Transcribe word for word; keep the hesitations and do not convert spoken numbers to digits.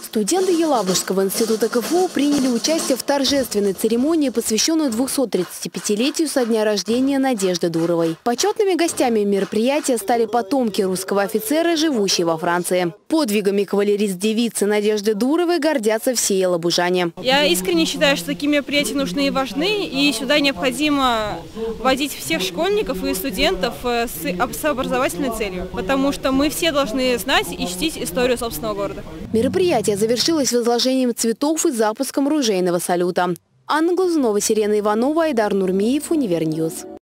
Студенты Елабужского института ка эф у приняли участие в торжественной церемонии, посвященной двухсотридцатипятилетию со дня рождения Надежды Дуровой. Почетными гостями мероприятия стали потомки русского офицера, живущие во Франции. Подвигами кавалерист-девицы Надежды Дуровой гордятся все елабужане. Я искренне считаю, что такие мероприятия нужны и важны, и сюда необходимо вводить всех школьников и студентов с образовательной целью, потому что мы все должны знать и чтить историю собственного города. Мероприятие завершилось возложением цветов и запуском ружейного салюта. Анна Глазунова, Сирена Иванова, Айдар Нурмиев, Универньюз.